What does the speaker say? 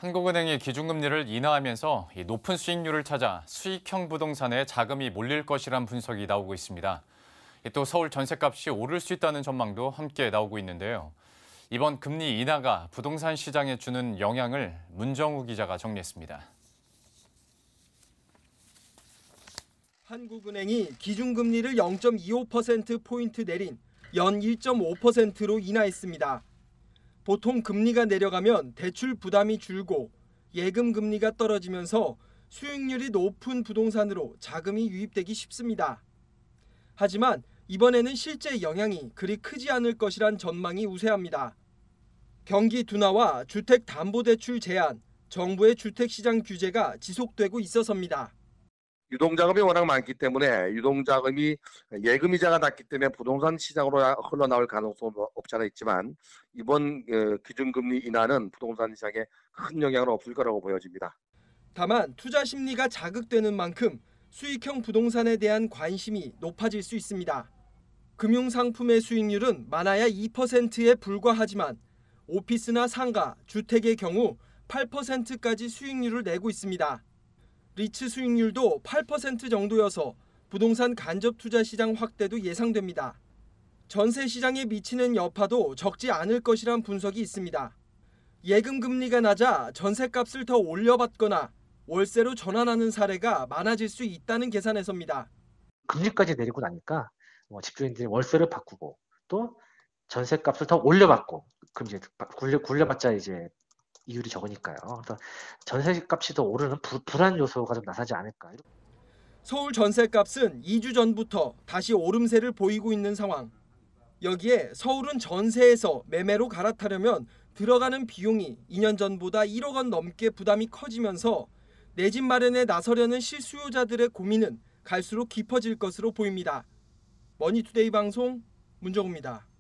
한국은행이 기준금리를 인하하면서 이 높은 수익률을 찾아 수익형 부동산에 자금이 몰릴 것이란 분석이 나오고 있습니다. 또 서울 전셋값이 오를 수 있다는 전망도 함께 나오고 있는데요. 이번 금리 인하가 부동산 시장에 주는 영향을 문정우 기자가 정리했습니다. 한국은행이 기준금리를 0.25%포인트 내린 연 1.5%로 인하했습니다. 보통 금리가 내려가면 대출 부담이 줄고 예금 금리가 떨어지면서 수익률이 높은 부동산으로 자금이 유입되기 쉽습니다. 하지만 이번에는 실제 영향이 그리 크지 않을 것이란 전망이 우세합니다. 경기 둔화와 주택담보대출 제한, 정부의 주택시장 규제가 지속되고 있어서입니다. 유동자금이 워낙 많기 때문에 유동자금이 예금이자가 낮기 때문에 부동산 시장으로 흘러나올 가능성은 없지 않아 있지만 이번 기준금리 인하는 부동산 시장에 큰 영향은 없을 거라고 보여집니다. 다만 투자 심리가 자극되는 만큼 수익형 부동산에 대한 관심이 높아질 수 있습니다. 금융상품의 수익률은 많아야 2%에 불과하지만 오피스나 상가, 주택의 경우 8%까지 수익률을 내고 있습니다. 리츠 수익률도 8% 정도여서 부동산 간접 투자 시장 확대도 예상됩니다. 전세 시장에 미치는 여파도 적지 않을 것이란 분석이 있습니다. 예금 금리가 낮아 전세값을 더 올려받거나 월세로 전환하는 사례가 많아질 수 있다는 계산에서입니다. 금리까지 내리고 나니까 집주인들이 월세를 바꾸고 또 전세값을 더 올려받고 그럼 이제 굴려봤자 이제 이율이 적으니까요. 그래서 전세값이 더 오르는 불안 요소가 좀 나타나지 않을까. 서울 전세값은 2주 전부터 다시 오름세를 보이고 있는 상황. 여기에 서울은 전세에서 매매로 갈아타려면 들어가는 비용이 2년 전보다 1억 원 넘게 부담이 커지면서 내 집 마련에 나서려는 실수요자들의 고민은 갈수록 깊어질 것으로 보입니다. 머니투데이 방송 문정우입니다.